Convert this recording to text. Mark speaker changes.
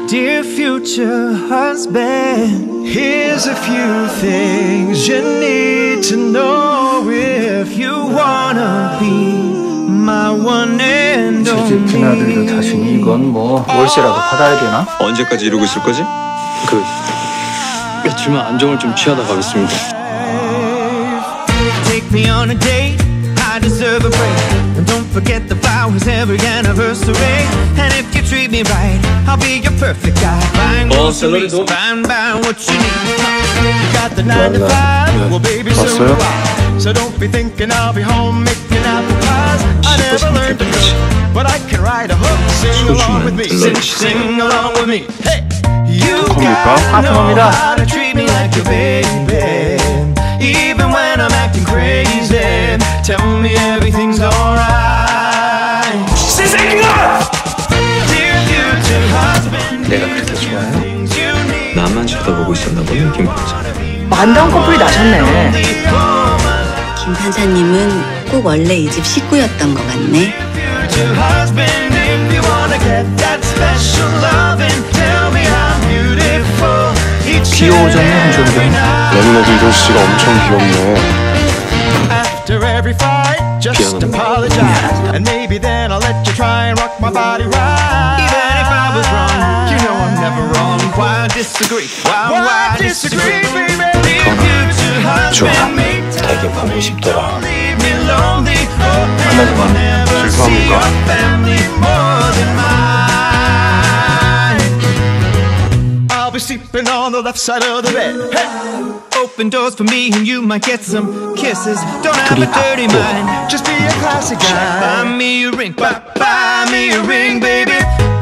Speaker 1: Dear future husband, here's a few things you need to know if you wanna be my one and only.
Speaker 2: 제집 아들도 다시니 이건 뭐 월세라도 받아야 되나?
Speaker 3: 언제까지 이러고 있을 거지?
Speaker 4: 며칠만 안정을 좀 취하다 가겠습니다.
Speaker 1: Take me on a date, I deserve a break. And don't forget the flowers every anniversary. And if you treat me right, I'll be your perfect guy. Find groceries, find what you need. You got the 9 to 5, well baby soon arrive. So don't be thinking I'll be home making apple pies. I never learned to cook, but I can write a hook. Sing along with me, sing along with me. Hey, you gotta know how to treat me like your baby. Even when I'm acting crazy, tell me everything's alright. Dear future husband,
Speaker 2: 내가 그렇게 좋아요?
Speaker 3: 나만 쳐다보고 있었나 보네, 김 판사.
Speaker 5: 만당 커플이 나셨네.
Speaker 6: 김 판사님은 꼭 원래 이 집 식구였던 것 같네.
Speaker 2: 귀여워졌네, 한종경.
Speaker 7: 레미나도 이동 씨가 엄청 귀엽네.
Speaker 1: And maybe then I'll let you try and rock my body right. Even if I was wrong, you know I'm never wrong. Why disagree? Why disagree, baby?
Speaker 2: 좋아, 되게 보고 싶더라. 하나지만
Speaker 7: 실수합니까?
Speaker 1: I'll be sleeping on the left side of the bed. Hey! Open doors for me and you might get some kisses. Don't have a dirty mind, just be a classic guy. Buy me a ring, buy me a ring, baby.